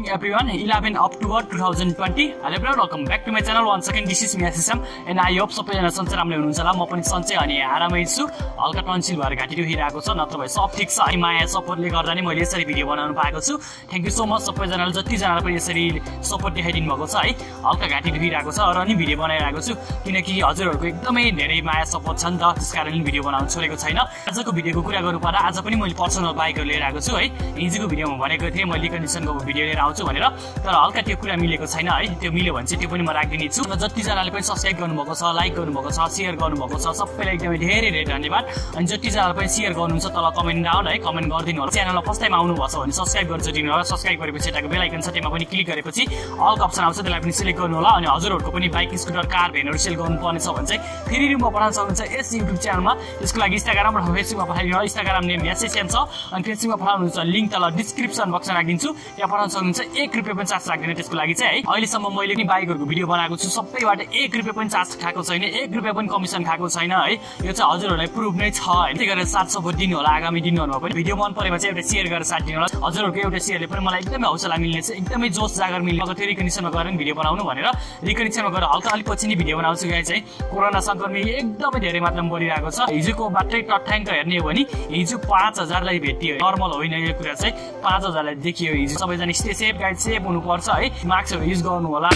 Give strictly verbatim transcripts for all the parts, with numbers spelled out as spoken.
everyone, eleven October twenty twenty. Hello everyone, welcome back to my channel once again. This is me S S M and I hope सबैजना सन्चै राम्रै हुनुहुन्छ होला। म पनि सन्चै अनि आरामै छु। हल्का टन्सिल भएर घाँटी दुखिरहेको छ, नत्र भए सब ठीक छ। अनि माया सपोर्टले गर्दा नि मैले यसरी भिडियो बनाउन पाएको छु। थ्यांक यू सो मच सबैजनाले, जति जनाले पनि यसरी सपोर्ट देखाइदिनु भएको छ है। हल्का घाँटी दुखिरहेको छ र नि भिडियो बनाइरहेको छु किनकि हजुरहरुको एकदमै धेरै माया सपोर्ट छ नि त, त्यसकारणले भिडियो बनाउन छोडेको छैन। आजको भिडियोको कुरा गर्नु पर्दा आज पनि मैले पर्सनल बाइकहरु लिएर आएको छु है। हिजोको भिडियोमा भनेको थिएँ मैले कन्डिसनको भिडियो लिएर आउँछु भनेर, तर हल्का त्यो कुरा मिलेको छैन है। त्यो मिल्यो भने चाहिँ त्यो पनि म राख्दिने छु। र जति जनाले पनि सब्स्क्राइब गर्नुभएको छ, लाइक गर्नुभएको छ, शेयर गर्नुभएको छ, सबैलाई एकदमै धेरै धेरै धन्यवाद। अनि जति जनाले पनि शेयर गर्नुहुन्छ तल कमेन्ट डाउन है, कमेन्ट गरिदिनु होला। च्यानलमा फर्स्ट टाइम आउनु भएको छ भने सब्स्क्राइब गरिदिनु होला। सब्स्क्राइब गरेपछि यताको बेल आइकन छ, त्यसमा पनि क्लिक गरेपछि अल अप्सन आउँछ, त्यसलाई पनि सिलेक्ट गर्नु होला। अनि हजुरहरुको पनि बाइक, स्कुटर, कार, भ्यानहरु सेल गर्नुपर्ने छ भने चाहिँ फेरि रिममा पठाउन सक्नुहुन्छ यस युट्युब च्यानलमा। त्यसको लागि इन्स्टाग्राम र फेसबुकमा पठाइदिनु होला। इन्स्टाग्राम नेम एसएसएम छ अनि फेसबुकमा पठाउनुहुन्छ लिंक तल डिस्क्रिप्सन बक्समा राखिदिन्छु, त्यहाँ पठाउन सक्नुहुन्छ। एक रुपैयाँ पनि चार्ज लाग्दैन त्यसको लागि चाहिँ है। अहिलेसम्म मैले पनि बाइकहरुको भिडियो बनाएको छु, सबैबाट एक रुपैयाँ पनि चार्ज खाएको छैन, एक रुपैयाँ पनि कमिसन खाएको छैन है। यो चाहिँ हजुरहरुलाई प्रुफ नै छ है। त्यही गरेर साथ सपोर्ट दिनु होला। आगामी दिनहरुमा पनि भिडियो मन परेमा चाहिँ एउटा शेयर गरेर साथ दिनु होला। हजुरहरुको एउटा शेयरले पनि मलाई एकदमै हौसला मिल्ने छ, एकदमै जोश जागर मिल्ने। अब त्यो रिकन्डिसनमा गएर भिडियो बनाउनु भनेर रिकन्डिसनमा गएर हल्का अलि पछि नै भिडियो बनाउँछु गाइस चाहिँ। कोरोना संक्रमण एकदमै धेरै मात्रामा बढिरहेको छ। हिजोको बाटै टट्याङ्क हेर्ने हो भने हिजो पाँच हजारलाई भेटियो, नर्मल होइन यो कुरा चाहिँ। पाँच हजारलाई देखियो हिजो। सबैजना स्टे सेफ गाइड, सेफ हुनुपर्छ है। मास्कहरु युज गर्नु होला।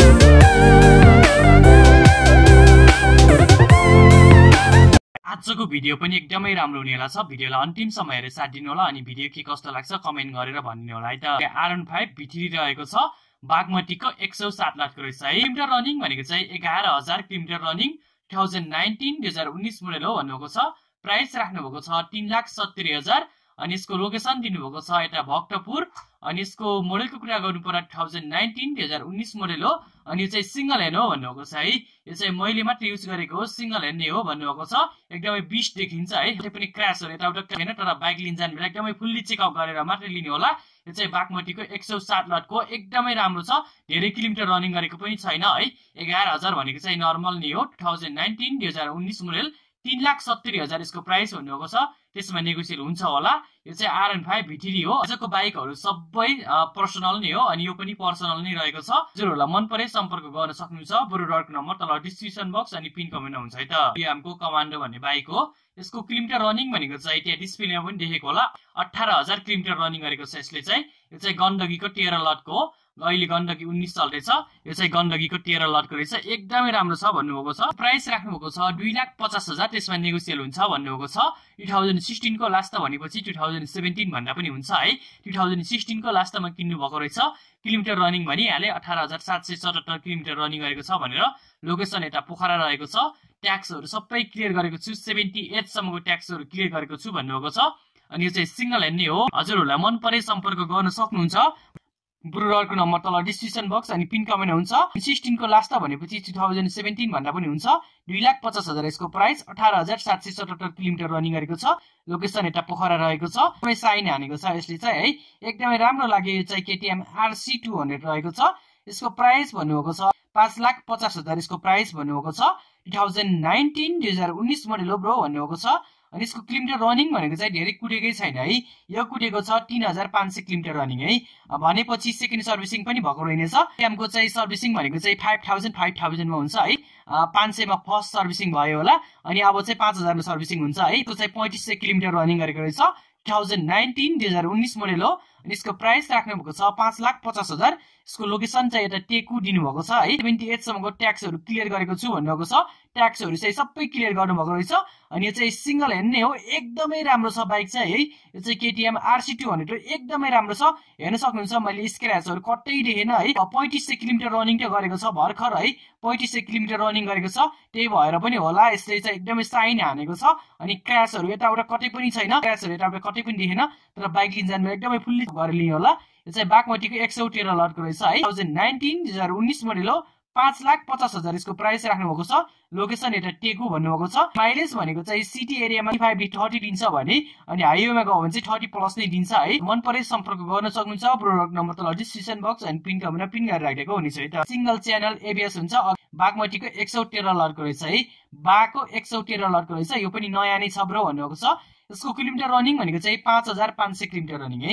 आजको भिडियो पनि एकदमै राम्रो हुनेवाला छ। भिडियोलाई अन्तिमसम्म हेरेर साथ दिनु होला। अनि भिडियो के कस्तो लाग्छ कमेन्ट गरेर भनिदिनु होला है त। आर वन फाइभ भित्री रहेको छ बागमतीको एक सौ सात लाखको रहेछ है। किलोमिटर रनिङ भनेको चाहिँ एघार हजार kilometre running two thousand nineteen दुई हजार उन्नाइस मोडल हो भन्नुभएको छ। प्राइस राख्नु भएको छ तीन लाख सत्तरी हजार। अनि यसको लोकेसन दिनुभएको छ यता भक्तपुर। अनि यसको मोडलको कुरा गर्नु पर्दा टु थाउजन्ड नाइन्टिन दुई हजार उन्नाइस मोडल हो। अनि यो चाहिँ सिंगल ह्यान्ड हो भन्नुभएको छ है। यो चाहिँ मैले मात्र युज गरेको हो, सिंगल ह्यान्ड नै हो भन्नुभएको छ। एकदमै बिस्ट देखिन्छ है। त्यो पनि क्र्यासहरु यताउता छैन, तर बाइक लिन जानु बेला एकदमै फुल्ली चेकअप गरेर मात्रै लिनु होला। यो चाहिँ बागमतीको एक सौ सात लटको एकदमै राम्रो छ। धेरै किलोमिटर रनिङ गरेको पनि छैन है। एघार हजार भनेको चाहिँ नर्मल नै हो। टु थाउजन्ड नाइन्टिन दुई हजार उन्नाइस मोडल तीन लाख सत्तरी हजार यसको प्राइस भन्नुभएको छ। त्यसमा नेगोसिएट हुन्छ होला। यो चाहिँ आर वन फाइभ भिटिरी हो। आजको बाइकहरु सबै पर्सनल नै हो अनि यो पनि पर्सनल नै रहेको छ। हजुरहरुलाई मन परे सम्पर्क गर्न सक्नुहुन्छ। बरु डरको नम्बर तल डिस्क्रिप्सन बक्स अनि पिन कमेन्टमा हुन्छ है त। बिएमको कमान्डो भन्ने बाइक हो। यसको किलोमिटर रनिङ भनेको चाहिँ त्यहाँ डिस्प्लेमा पनि देखेको होला अठार हजार किलोमिटर रनिङ गरेको छ यसले चाहिँ। यो चाहिँ गण्डकीको तेह्र लटको हो। अहिले गण्डकी उन्नाइस चल्दैछ। यो चाहिँ गण्डकीको तेह्र लटको रहेछ। एकदमै राम्रो छ भन्नुभएको छ। प्राइस राख्नुभएको छ दुई लाख पचास हजार। त्यसमा नेगोसिएट हुन्छ भन्नुभएको छ। टु थाउजन्ड सिक्सटिनको लास्ट भनेपछि टु थाउजन्ड सेभेन्टिन भन्दा पनि हुन्छ है। टु थाउजन्ड सिक्सटिनको लास्टमा किन्नु भएको रहेछ। किलोमिटर रनिङ भनिहाले अठार हजार सात सय सतहत्तर किलोमिटर रनिङ गरेको छ भनेर। लोकेसन यता पोखरा रहेको छ। ट्याक्सहरु सबै क्लियर गरेको छु, सेभेन्टी एट सम्मको ट्याक्सहरु क्लियर गरेको छु भन्नुभएको छ। अनि यो चाहिँ सिंगल ह्यान्ड नै हो। हजुरहरुलाई मन परे सम्पर्क गर्न सक्नुहुन्छ। ब्रुडरको नम्बर तल डिस्क्रिप्सन बक्स अनि पिन कमेन्ट हुन्छ। सिक्सटिनको लास्ट भनेपछि टु थाउजन्ड सेभेन्टिन भन्दा पनि हुन्छ। दुई लाख पचास हजार यसको प्राइस। अठार हजार सात सय सतहत्तर किलोमिटर रनिङ गरेको छ। लोकेसन यता पोखरा रहेको छ। एकदमै साइन हानेको छ यसले चाहिँ है। एकदमै राम्रो लाग्यो। यो चाहिँ केटीएम आरसी टू हन्ड्रेड रहेको छ। यसको प्राइस भन्नुभएको छ पाँच लाख पचास हजार यसको प्राइस भन्नुभएको छ। टु थाउजन्ड नाइन्टिन दुई हजार उन्नाइस मोडल हो ब्रो भन्नुभएको छ। अनि यसको किलोमिटर रनिङ भनेको चाहिँ धेरै कुदेकै छैन है। यो कुदेको छ तीन हजार पाँच सय किलोमिटर रनिङ है। भनेपछि सेकेन्ड सर्भिसिङ पनि भएको रहेछ। क्यामको चाहिँ सर्भिसिङ भनेको चाहिँ फाइभ थाउजन्ड फाइभ थाउजन्डमा हुन्छ है। पाँच सयमा फर्स्ट सर्भिसिङ भयो होला। अनि अब चाहिँ पाँच हजारमा सर्भिसिङ हुन्छ है। त्यो चाहिँ पैँतिस सय किलोमिटर रनिङ गरेको रहेछ। टु थाउजन्ड नाइन्टिन दुई हजार उन्नाइस मोडल हो। अनि यसको प्राइस राख्नु भएको छ पाँच लाख पचास हजार। यसको लोकेसन चाहिँ यता टेकु दिनुभएको छ है। सेभेन्टी एट सम्मको ट्याक्सहरु क्लियर गरेको छु भन्नुभएको छ। ट्याक्सहरु चाहिँ सबै क्लियर गर्नुभएको रहेछ। अनि यो चाहिँ सिंगल ह्यान्ड नै हो। एकदमै राम्रो छ बाइक चाहिँ है। यो चाहिँ केटीएम आरसी टू हन्ड्रेड एकदमै राम्रो छ। हेर्न सक्नुहुन्छ मैले स्क्र्याचहरु कतै देखेन है। पैँतिस सय किलोमिटर रनिङ त गरेको छ भर्खर है। पैँतिस सय किलोमिटर रनिङ गरेको छ। त्यही भएर पनि होला यसले चाहिँ एकदमै साइन हानेको छ। अनि क्र्यासहरु यताउता कतै पनि छैन। क्र्यासहरु यताउता कतै पनि देखेन, तर बाइक लिन जानु एकदमै फुल्ली गरेर लिनु होला। यो चाहिँ बागमतीको एक सौ तेह्र लटको रहेछ है। टु थाउजन्ड नाइन्टिन दुई हजार उन्नाइस मोडल हो। पाँच लाख पचास हजार यसको प्राइस राख्नु भएको छ। लोकेसन यता टेकु भन्नुभएको छ। माइलेज भनेको चाहिँ सिटी एरियामा फाइभ थर्टी दिन्छ भने अनि हाइवेमा गयो भने चाहिँ थर्टी प्लस नै दिन्छ है। मन परे सम्पर्क गर्न सक्नुहुन्छ। प्रोडक्ट नम्बर तल डिस्क्रिप्सन बक्स अनि पिन कमेन्टमा पिन गरेर राखेको हुनेछ है त। सिंगल च्यानल एबिएस हुन्छ। बागमतीको एक सौ तेह्र लटको रहेछ है। बाको एक सौ तेह्र लटको रहेछ। यो पनि नयाँ नै छ ब्रो भन्नुभएको छ। यसको किलोमिटर रनिङ भनेको चाहिँ पाँच हजार पाँच सय किलोमिटर रनिङ है।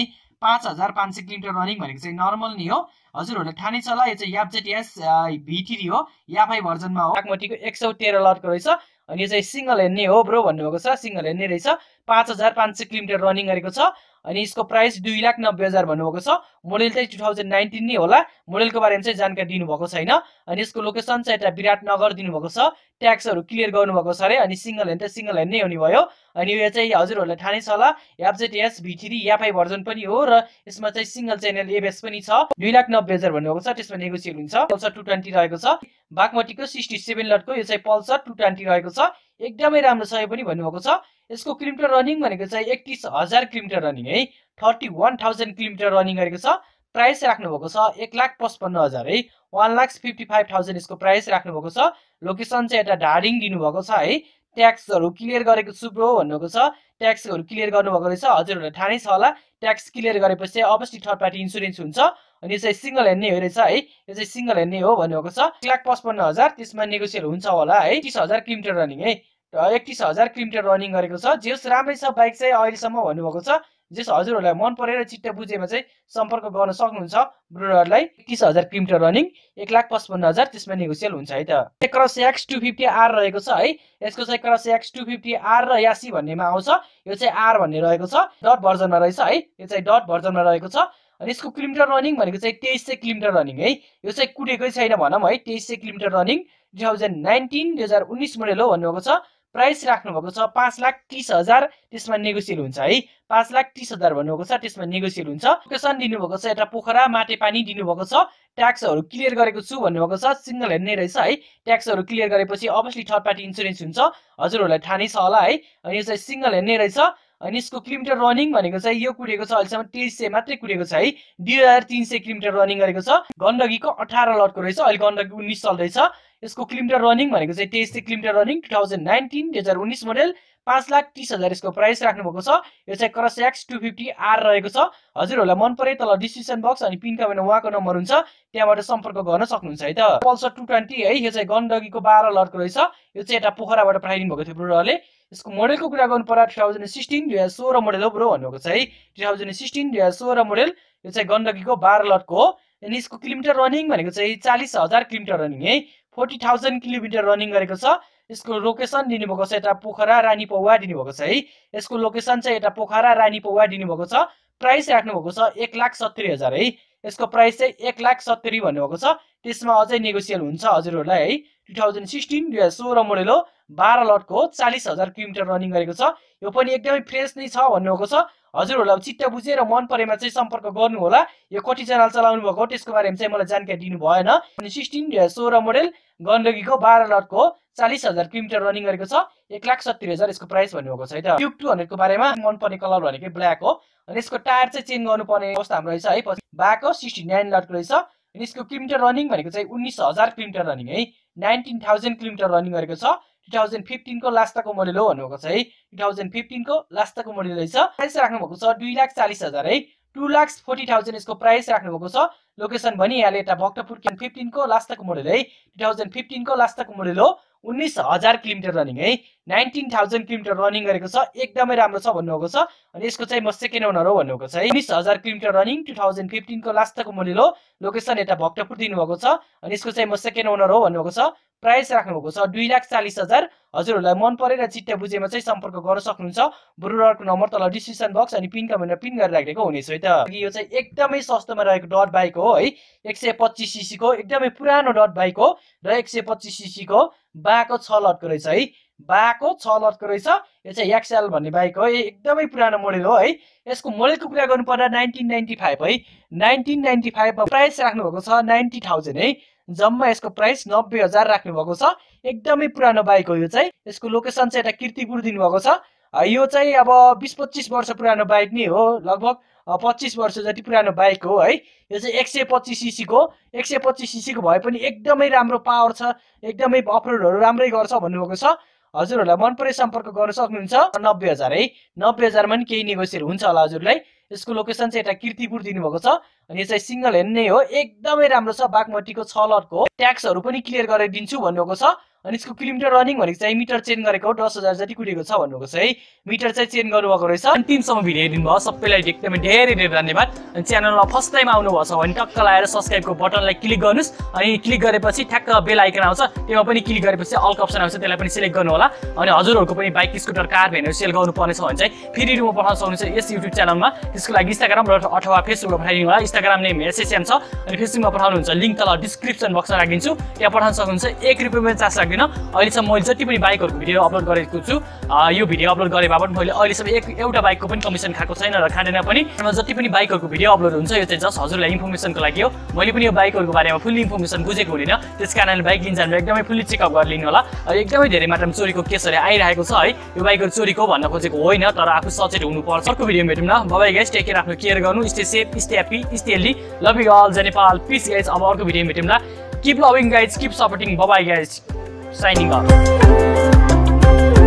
पाँच हजार पाँच सय किलोमिटर रनिङ भनेको चाहिँ नर्मल नि हो हजुरहरूलाई थाहा नै छ होला यो चाहिँ यापजेटिएस भी थ्री हो याफाई भर्जनमा हो बागमतीको एक सौ तेह्र लटको रहेछ अनि यो चाहिँ सिंगल हेड नै हो ब्रो भन्नुभएको छ सिंगल हेड नै रहेछ पाँच हजार पाँच सय किलोमिटर रनिङ गरेको छ अनि यसको प्राइस दुई लाख नब्बे हजार भन्नुभएको छ मोडल चाहिँ टु थाउजन्ड नाइन्टिन नै होला मोडलको बारेमा चाहिँ जानकारी दिनुभएको छैन अनि यसको लोकेसन चाहिँ यता विराटनगर दिनुभएको छ ट्याक्सहरू क्लियर गर्नुभएको छ अरे अनि सिंगल हेड त सिंगल हेड नै हुने भयो अनि यो चाहिँ हजुरहरूलाई थाहा नै छ होला यापजेटिएस भी थ्री याफाई भर्जन पनि हो र यसमा चाहिँ सिंगल च्यानल एबीएस पनि छ दुई लाख नब्बे हजार भन्नुभएको छ त्यसमा नेगोसिएट हुन्छ पल्सर टू ट्वेन्टी रहेको छ बागमतीको सिक्सटी सेभेन लटको यो चाहिँ पल्सर टू ट्वेन्टी रहेको छ एकदमै राम्रो छ यो पनि भन्नुभएको छ यसको किलोमिटर रनिङ भनेको चाहिँ एकतीस हजार किलोमिटर रनिङ है thirty one thousand kilometre running गरेको छ प्राइस राख्नुभएको छ एक लाख पचपन्न हजार है one lakh fifty five thousand यसको प्राइस राख्नुभएको छ लोकेसन चाहिँ यता ढाडिङ दिनुभएको छ है ट्याक्सहरू क्लियर गरेको छु ब्रो भन्नुभएको छ ट्याक्सहरू क्लियर गर्नुभएको रहेछ हजुरहरूलाई थाहा नै छ होला ट्याक्स क्लियर गरेपछि अभियसली थर्ड पार्टी इन्सुरेन्स हुन्छ अनि यो चाहिँ सिंगल हेड नै हो रहेछ है यो चाहिँ सिंगल हेड नै हो भन्नुभएको छ एक लाख पचपन्न हजार त्यसमा नेगोसिएट हुन्छ होला है तीस हजार किलोमिटर रनिङ है एकतीस हजार किलोमिटर रनिङ गरेको छ जेस राम्रै छ बाइक चाहिँ अहिलेसम्म भन्नुभएको छ जेस हजुरहरूलाई मन परेर चित्त बुझेमा चाहिँ सम्पर्क गर्न सक्नुहुन्छ ब्रोहरूलाई एकतीस हजार किलोमिटर रनिङ एक लाख पचपन्न हजार त्यसमा नेगोसिएट हुन्छ है त cross X two fifty R रहेको छ है यसको चाहिँ cross X two fifty R र यासी भन्नेमा आउँछ यो चाहिँ आर भन्ने रहेको छ डट भर्जनमा रहेछ है यो चाहिँ डट भर्जनमा रहेको छ अनि यसको किलोमिटर रनिङ भनेको चाहिँ तेइस सय किलोमिटर रनिङ है यो चाहिँ कुदेकै छैन भनौँ है तेइस सय kilometre running two thousand nineteen दुई हजार उन्नाइस मोडल हो भन्नुभएको छ प्राइस राख्नुभएको छ पाँच लाख तीस हजार त्यसमा नेगोसिएट हुन्छ है पाँच लाख तीस हजार भन्नुभएको छ त्यसमा नेगोसिएट हुन्छ लोकेसन दिनुभएको छ यता पोखरा माटे पानी दिनुभएको छ ट्याक्सहरू क्लियर गरेको छु भन्नुभएको छ सिंगल हेड नै रहेछ है ट्याक्सहरू क्लियर गरेपछि अभियसली थर्ड पार्टी इन्सुरेन्स हुन्छ हजुरहरूलाई थाहा नै छ होला है अनि यो चाहिँ सिंगल हेड नै रहेछ अनि यसको किलोमिटर रनिङ भनेको चाहिँ यो कुदेको छ अहिलेसम्म तेइस सय मात्रै कुदेको छ है दुई हजार तिन सय किलोमिटर रनिङ गरेको छ गण्डकीको अठार लटको रहेछ अहिले गण्डकी उन्नाइस चल्दैछ यसको किलोमिटर रनिङ भनेको चाहिँ तेइस सय kilometre running two thousand nineteen दुई हजार उन्नाइस मोडल पाँच लाख तीस हजार यसको प्राइस राख्नुभएको छ यो चाहिँ cross X two fifty R रहेको छ हजुरहरूलाई मन परे तल डिस्क्रिप्सन बक्स अनि पिन कमेन्टमा उहाँको नम्बर हुन्छ त्यहाँबाट सम्पर्क गर्न सक्नुहुन्छ है त पल्सर टू ट्वेन्टी है यो चाहिँ गण्डकीको बाह्र लटको रहेछ यो चाहिँ यता पोखराबाट पठाइदिनु भएको थियो ब्रोहरूले यसको मोडलको कुरा गर्नु पर्दा टु थाउजन्ड सिक्सटिन दुई हजार सोह्र मोडल हो ब्रो भन्नुभएको छ है टु थाउजन्ड सिक्सटिन दुई हजार सोह्र मोडल यो चाहिँ गण्डकीको बाह्र लटको हो अनि यसको किलोमिटर रनिङ भनेको चाहिँ चालिस हजार किलोमिटर रनिङ है फोर्टी थाउजन्ड किलोमिटर रनिङ गरेको छ यसको लोकेसन दिनुभएको छ यता पोखरा रानी पौवा दिनुभएको छ है यसको लोकेसन चाहिँ यता पोखरा रानी पौवा दिनुभएको छ प्राइस राख्नुभएको छ एक लाख सत्तरी हजार है यसको प्राइस चाहिँ एक लाख सत्तरी भन्नुभएको छ त्यसमा अझै नेगोसिएट हुन्छ हजुरहरूलाई है टु थाउजन्ड सिक्सटिन दुई हजार सोह्र मोडल हो बाह्र लटको हो चालिस हजार किलोमिटर रनिङ गरेको छ यो पनि एकदमै फ्रेस नै छ भन्नुभएको छ हजुरहरूलाई चित्त बुझेर मन परेमा चाहिँ सम्पर्क गर्नु होला यो कति च्यानल चलाउनु भएको त्यसको बारेमा चाहिँ मलाई जानकारी दिनु भएन अनि सिक्सटिन दुई हजार सोह्र मोडल गण्डकीको बाह्र लटको हो चालिस हजार किलोमिटर रनिङ गरेको छ एक लाख सत्तरी हजार यसको प्राइस भन्नुभएको छ है त ट्युब टू हन्ड्रेडको बारेमा मन पर्ने कलर भनेको ब्ल्याक हो अनि यसको टायर चाहिँ चेन्ज गर्नुपर्ने अवस्था हाम्रो रहेछ है पछि बाको सिक्सटी नाइन लटको रहेछ अनि यसको किलोमिटर रनिङ भनेको चाहिँ उन्नाइस हजार किलोमिटर रनिङ है नाइन्टिन थाउजन्ड किलोमिटर रनिङ गरेको छ टु थाउजन्ड फिफ्टिनको लास्टको मोडल हो भन्नुभएको छ है टु थाउजन्ड फिफ्टिनको लास्टको मोडल रहेछ प्राइस राख्नुभएको छ दुई लाख चालिस हजार है टु लाख फोर्टी थाउजन्ड यसको प्राइस राख्नुभएको छ लोकेसन भनिहाले यता भक्तपुर फिफ्टिनको लास्टको मोडल है टु थाउजन्ड फिफ्टिनको लास्टको मोडल हो उन्नाइस हजार किलोमिटर रनिङ है नाइन्टिन थाउजन्ड किलोमिटर रनिङ गरेको छ एकदमै राम्रो छ भन्नुभएको छ अनि यसको चाहिँ म सेकेन्ड ओनर हो भन्नुभएको छ है उन्नाइस हजार किलोमिटर रनिङ टु थाउजन्ड फिफ्टिनको लास्टको मोडल हो लोकेसन यता भक्तपुर दिनुभएको छ अनि यसको चाहिँ म सेकेन्ड ओनर हो भन्नुभएको छ प्राइस राख्नुभएको छ दुई लाख चालिस हजार हजुरहरूलाई मन परेर चित्त बुझेमा चाहिँ सम्पर्क गर्न सक्नुहुन्छ ब्रोरको नम्बर तल डिस्क्रिप्सन बक्स अनि पिन कमेन्टमा पिन गरेर राखेको हुनेछ है त यो चाहिँ एकदमै सस्तोमा रहेको डट बाइक हो है एक सय पच्चिस सिसीको एकदमै पुरानो डट बाइक हो र एक सय पच्चिस सिसीको बाको छ लटको रहेछ है बाको छ लटको रहेछ यो चाहिँ एक्सएल भन्ने बाइक हो एकदमै पुरानो मोडल हो है यसको मोडलको कुरा गर्नु पर्दा नाइन्टिन नाइन्टी फाइभ है नाइन्टिन नाइन्टी फाइभमा प्राइस राख्नुभएको छ नाइन्टी थाउजन्ड है जम्मा यसको प्राइस नब्बे हजार राख्नुभएको छ एकदमै पुरानो बाइक हो यो चाहिँ यसको लोकेसन चाहिँ यता कीर्तिपुर दिनुभएको छ यो चाहिँ अब बिस पच्चिस वर्ष पुरानो बाइक नै हो लगभग पच्चिस वर्ष जति पुरानो बाइक हो है यो चाहिँ एक सय पच्चिस सिसीको एक सय पच्चिस सिसीको भए पनि एकदमै राम्रो पावर छ एकदमै अफरोडहरू राम्रै गर्छ भन्नुभएको छ हजुरहरूलाई मन परे सम्पर्क गर्न सक्नुहुन्छ नब्बे हजार है नब्बे हजारमा पनि केही नेगोसिएट हुन्छ होला हजुरलाई यसको लोकेसन चाहिँ यता कीर्तिपुर दिनुभएको छ अनि यो चाहिँ सिंगल हेड नै हो एकदमै राम्रो छ बागमतीको छ लटको ट्याक्सहरू पनि क्लियर गरेर दिन्छु भन्नुभएको छ अनि यसको किलोमिटर रनिङ भनेको चाहिँ मिटर चेन्ज गरेको हो दस हजार जति कुदेको छ भन्नुको छ है मिटर चाहिँ चेन्ज गर्नुभएको रहेछ अन्तिमसम्म भिडियो हेरिदिनु भयो सबैलाई एकदमै धेरै धेरै धन्यवाद अनि च्यानलमा फर्स्ट टाइम आउनुभएको छ भने टक्क लगाएर सब्स्क्राइबको बटनलाई क्लिक गर्नुहोस् अनि क्लिक गरेपछि ठ्याक्क बेल आइकन आउँछ त्यसमा पनि क्लिक गरेपछि अल अप्सन आउँछ त्यसलाई पनि सिलेक्ट गर्नु होला अनि हजुरहरूको पनि बाइक स्कुटर कार भ्यानहरू सेल गर्नुपर्ने छ भने चाहिँ फेरि रुममा पठाउन सक्नुहुन्छ यस युट्युब च्यानलमा त्यसको लागि इन्स्टाग्राम र अथवा फेसबुकमा पठाइदिनु होला इन्स्टाग्राम नेम एसएसएन छ अनि फेसबुकमा पठाउनुहुन्छ लिङ्क तल डिस्क्रिप्सन बक्समा राखिदिन्छु त्यहाँ पठाउन सक्नुहुन्छ एक रुपियाँ पनि चार्ज लाग्दैन अहिलेसम्म मैले जति पनि बाइकहरूको भिडियो अपलोड गरेको छु यो भिडियो अपलोड गरे बापत मैले अहिलेसम्म एक एउटा बाइकको पनि कमिसन खाएको छैन र खाँदैन पनि जति पनि बाइकहरूको भिडियो अपलोड हुन्छ यो चाहिँ जस्ट हजुरलाई इन्फर्मेसनको लागि हो मैले पनि यो बाइकहरूको बारेमा फुल्ली इन्फर्मेसन बुझेको हुँदैन त्यस कारणले बाइक लिन जानु एकदमै फुल्ली चेकअप गरेर लिनु होला एकदमै धेरै मात्रामा चोरीको केसहरू आइरहेको छ है यो बाइकहरू चोरीको भन्न खोजेको होइन तर आफू सचेत हुनुपर्छ अर्को भिडियोमा भेटौँ न बाइ गाइस टेक केयर आफ्नो केयर गर्नु stay safe stay happy stay healthy love you all जय नेपाल पिस गाइस अब अर्को भिडियोमा भेटौँ न keep loving guys keep supporting bye guys signing of